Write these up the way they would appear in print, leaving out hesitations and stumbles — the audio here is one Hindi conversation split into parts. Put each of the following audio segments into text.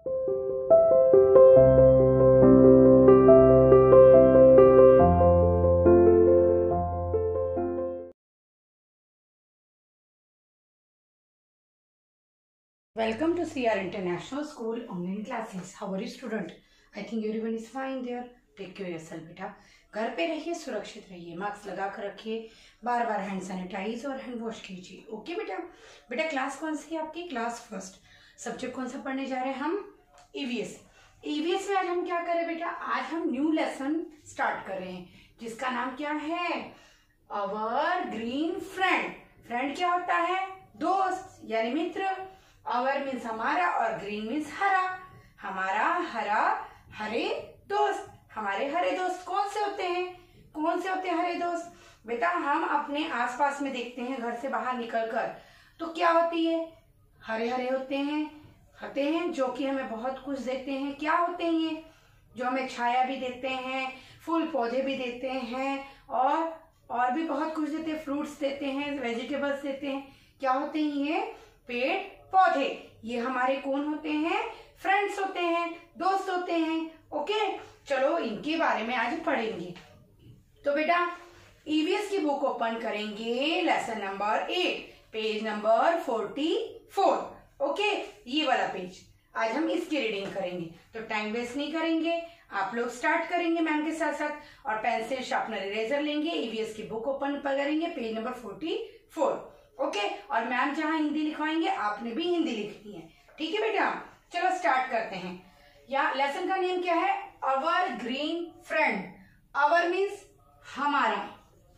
Welcome to CR International School online classes. How are you student? I think everyone is fine there. Take care yourself बेटा. घर पे रहिए, सुरक्षित रहिए, मास्क लगा कर रखिए, बार बार हैंड सैनिटाइज और हैंड वॉश कीजिए. ओके बेटा. बेटा क्लास कौन सी है आपकी? Class first. सब्जेक्ट कौन सा पढ़ने जा रहे हैं हम? ईवीएस. ईवीएस में आज हम क्या करें बेटा? आज हम न्यू लेसन स्टार्ट कर रहे हैं जिसका नाम क्या है? Our green friend. फ्रेंड क्या होता है? दोस्त यानी मित्र. अवर मीन्स हमारा और ग्रीन मीन्स हरा. हमारा हरा हरे दोस्त. हमारे हरे दोस्त कौन से होते हैं? कौन से होते हैं हरे दोस्त? बेटा हम अपने आसपास में देखते हैं घर से बाहर निकलकर तो क्या होती है? हरे हरे होते हैं जो कि हमें बहुत कुछ देते हैं. क्या होते हैं ये? जो हमें छाया भी देते हैं, फूल पौधे भी देते हैं और भी बहुत कुछ देते हैं. फ्रूट्स देते हैं, वेजिटेबल्स देते हैं. क्या होते हैं ये? पेड़ पौधे. ये हमारे कौन होते हैं? फ्रेंड्स होते हैं, दोस्त होते हैं. ओके चलो इनके बारे में आज पढ़ेंगे. तो बेटा ईवीएस की बुक ओपन करेंगे. Lesson number 8 page number 44. Okay ये वाला पेज. आज हम इसकी रीडिंग करेंगे तो टाइम वेस्ट नहीं करेंगे. आप लोग स्टार्ट करेंगे मैम के साथ साथ और पेंसिल शार्पनर इरेजर लेंगे. ईवीएस की बुक ओपन करेंगे पेज नंबर 44. ओके और मैम जहां हिंदी लिखवाएंगे आपने भी हिंदी लिखनी है. ठीक है बेटा. चलो स्टार्ट करते हैं. या लेसन का नेम क्या है? Our green friend. Our means हमारा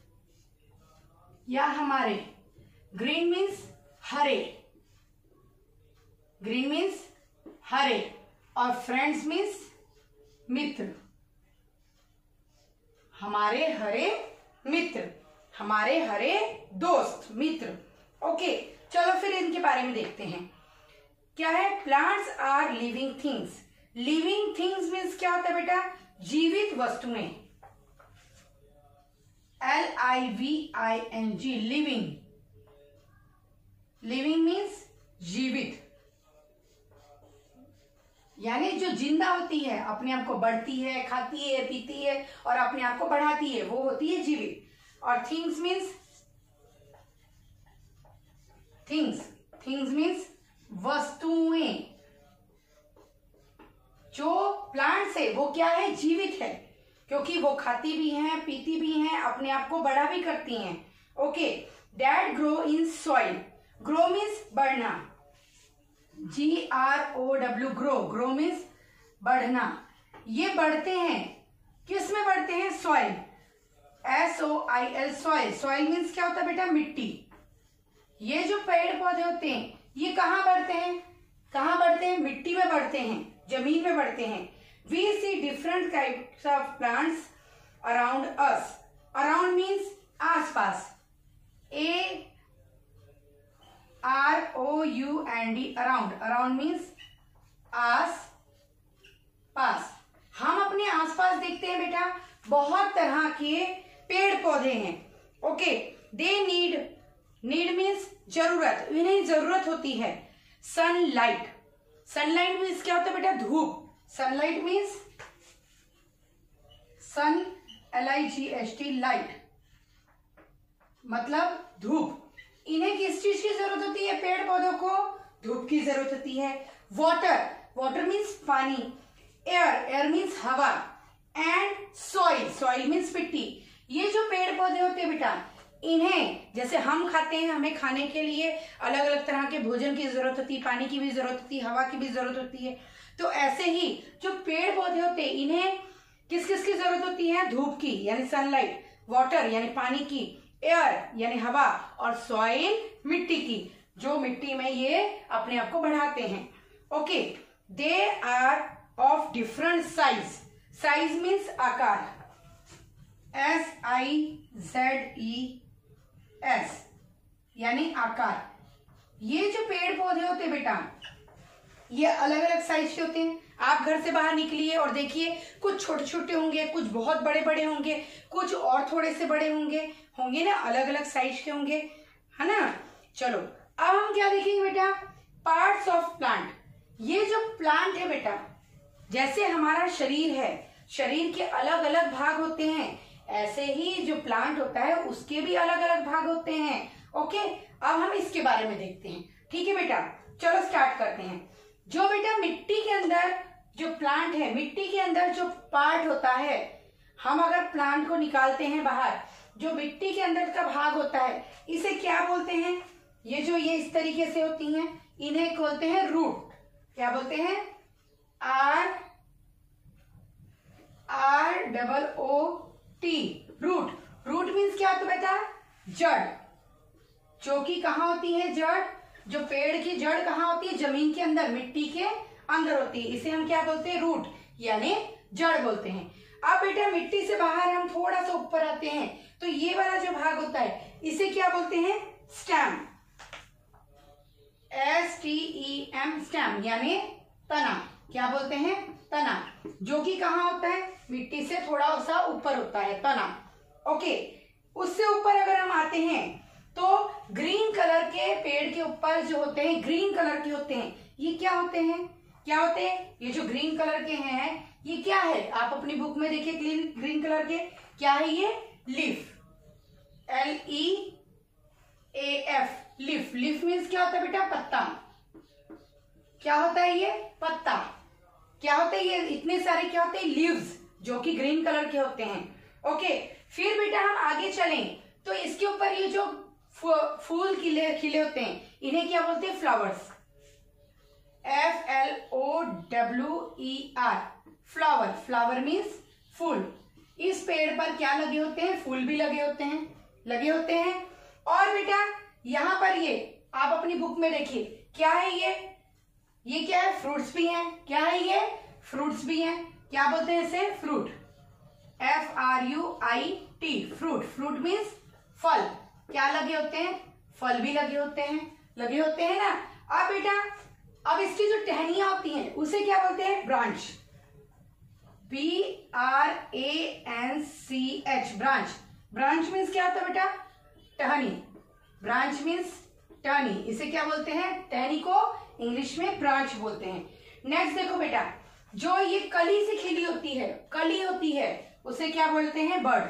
या हमारे. ग्रीन मीन्स हरे. ग्रीन मीन्स हरे और फ्रेंड्स मीन्स मित्र. हमारे हरे मित्र, हमारे हरे दोस्त मित्र. ओके चलो फिर इनके बारे में देखते हैं. क्या है? Plants are living things. Living things means क्या होता है बेटा? जीवित वस्तुएं. LIVING living. लिविंग मीन्स जीवित यानी जो जिंदा होती है, अपने आप को बढ़ती है, खाती है, पीती है और अपने आप को बढ़ाती है, वो होती है जीवित. और थिंग्स मीन्स थिंग्स मीन्स वस्तुएं. जो प्लांट्स है वो क्या है? जीवित है क्योंकि वो खाती भी हैं, पीती भी हैं, अपने आप को बड़ा भी करती हैं. Okay that grow in soil. Grow means बढ़ना. GROW grow. ग्रो मीन्स बढ़ना. ये बढ़ते हैं किस में बढ़ते हैं? Soil. SOIL soil. Soil means क्या होता है बेटा? मिट्टी. ये जो पेड़ पौधे होते हैं ये कहाँ बढ़ते हैं? कहाँ बढ़ते हैं? मिट्टी में बढ़ते हैं, जमीन में बढ़ते हैं. We see different types of plants around us. Around means आसपास. AROUND around. अराउंड मीन्स आस पास. हम अपने आसपास देखते हैं बेटा बहुत तरह के पेड़ पौधे हैं. ओके दे नीड मीन्स जरूरत. इन्हें जरूरत होती है. सनलाइट. सनलाइट मीन्स क्या होता है बेटा? धूप. Sunlight means sun LIGHT light मतलब धूप. इन्हें किस चीज की जरूरत होती है? पेड़ पौधों को धूप की जरूरत होती है. वाटर. वाटर मीन्स पानी. एयर मीन्स हवा. And soil. सॉइल मीन्स मिट्टी. ये जो पेड़ पौधे होते हैं बेटा इन्हें जैसे हम खाते हैं, हमें खाने के लिए अलग अलग तरह के भोजन की जरूरत होती है, पानी की भी जरूरत होती है, हवा की भी जरूरत होती है. तो ऐसे ही जो पेड़ पौधे होते हैं इन्हें किस किस की जरूरत होती है? धूप की यानी सनलाइट, वाटर यानी पानी की, एयर यानी हवा और सॉइल मिट्टी की जो मिट्टी में ये अपने आप को बढ़ाते हैं. Okay they are of different size. Size means आकार. SIZES यानी आकार. ये जो पेड़ पौधे होते हैं बेटा ये अलग अलग साइज के होते हैं. आप घर से बाहर निकलिए और देखिए कुछ छोटे छोटे होंगे, कुछ बहुत बड़े बड़े होंगे, कुछ और थोड़े से बड़े होंगे ना, अलग अलग साइज के होंगे, है ना. चलो अब हम क्या देखेंगे बेटा? Parts of plant. ये जो प्लांट है बेटा, जैसे हमारा शरीर है, शरीर के अलग अलग भाग होते हैं, ऐसे ही जो प्लांट होता है उसके भी अलग अलग भाग होते हैं। ओके, अब हम इसके बारे में देखते हैं। ठीक है बेटा, चलो स्टार्ट करते हैं। जो बेटा मिट्टी के अंदर जो प्लांट है, मिट्टी के अंदर जो पार्ट होता है, हम अगर प्लांट को निकालते हैं बाहर, जो मिट्टी के अंदर का भाग होता है, इसे क्या बोलते हैं? ये जो ये इस तरीके से होती हैं, इन्हें बोलते हैं रूट। क्या बोलते हैं? ROOT, root. रूट मीन्स क्या होता है बेटा? जड़। जो कि कहाँ होती है? जड़। जो पेड़ की जड़ कहाँ होती है? जमीन के अंदर, मिट्टी के अंदर होती है। इसे हम क्या बोलते हैं? रूट, यानी जड़ बोलते हैं। अब बेटा मिट्टी से बाहर हम थोड़ा सा ऊपर आते हैं, तो ये वाला जो भाग होता है इसे क्या बोलते हैं? स्टेम। STEM, स्टेम यानी तना। क्या बोलते हैं? तना। जो कि कहाँ होता है? मिट्टी से थोड़ा सा ऊपर होता है, तना। ओके, उससे ऊपर अगर हम आते हैं तो ग्रीन कलर के पेड़ के ऊपर जो होते हैं, ग्रीन कलर के होते हैं, ये क्या होते हैं? क्या होते हैं? ये जो ग्रीन कलर के हैं, ये क्या है? आप अपनी बुक में देखिए, ग्रीन कलर के क्या है? ये leaf. LEAF, leaf. Leaf means क्या होता है बेटा? पत्ता। क्या होता है ये? पत्ता। क्या होता है ये? इतने सारे क्या होते हैं? लीव्स, जो कि ग्रीन कलर के होते हैं। ओके, फिर बेटा हम आगे चलें तो इसके ऊपर ये जो फूल खिले होते हैं, इन्हें क्या बोलते हैं? Flowers. FLOWER, flower. Flower means फूल। इस पेड़ पर क्या लगे होते हैं? फूल भी लगे होते हैं। और बेटा यहाँ पर ये आप अपनी बुक में देखिए, क्या है ये क्या है? फ्रूट्स भी हैं। क्या है ये? फ्रूट्स भी हैं। क्या बोलते हैं इसे? Fruit. FRUIT, fruit. Fruit means फल। क्या लगे होते हैं? फल भी लगे होते हैं ना। अब बेटा, अब इसकी जो टहनियां होती हैं उसे क्या बोलते हैं? Branch. BRANCH, branch. Branch means क्या होता है बेटा? टहनी। ब्रांच मीन्स टहनी। इसे क्या बोलते हैं? टहनी को इंग्लिश में ब्रांच बोलते हैं। नेक्स्ट देखो बेटा, जो ये कली से खिली होती है, कली होती है, उसे क्या बोलते हैं? बर्ड।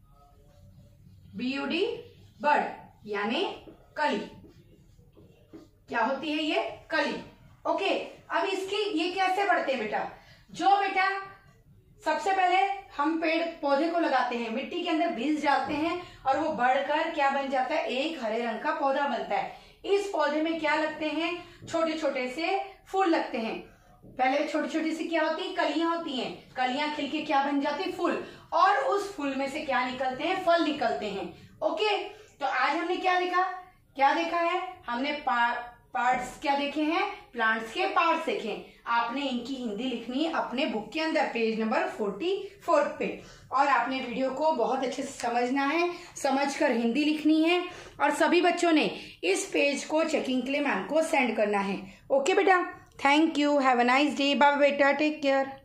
BUD, बर्ड यानी कली। क्या होती है ये? कली। ओके, अब इसकी ये कैसे बढ़ते हैं बेटा? जो बेटा सबसे पहले हम पेड़ पौधे को लगाते हैं, मिट्टी के अंदर बीज डालते हैं और वो बढ़कर क्या बन जाता है? एक हरे रंग का पौधा बनता है। इस पौधे में क्या लगते हैं? छोटे छोटे से फूल लगते हैं। पहले छोटी छोटी सी क्या होती है? कलियां होती हैं। कलियां खिल के क्या बन जाती है? फूल। और उस फूल में से क्या निकलते हैं? फल निकलते हैं। ओके, तो आज हमने क्या देखा है? हमने पार्ट्स क्या देखे हैं? प्लांट्स के पार्ट्स देखे। आपने इनकी हिंदी लिखनी है अपने बुक के अंदर, पेज नंबर 44 पे। और आपने वीडियो को बहुत अच्छे से समझना है, समझकर हिंदी लिखनी है। और सभी बच्चों ने इस पेज को चेकिंग के लिए मैम को सेंड करना है। ओके बेटा, thank you, have a nice day, bye बेटा, टेक केयर।